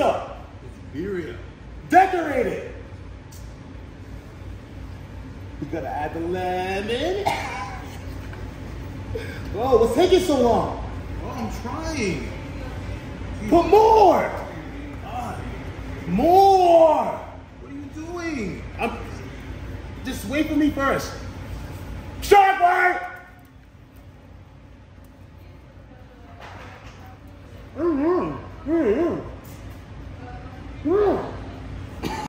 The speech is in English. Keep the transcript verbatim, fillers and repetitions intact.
pizza. It's birria. Decorated. We gotta add the lemon. Whoa, what's taking so long? Oh, I'm trying. Put more. God, More. what are you doing? I'm, just wait for me first.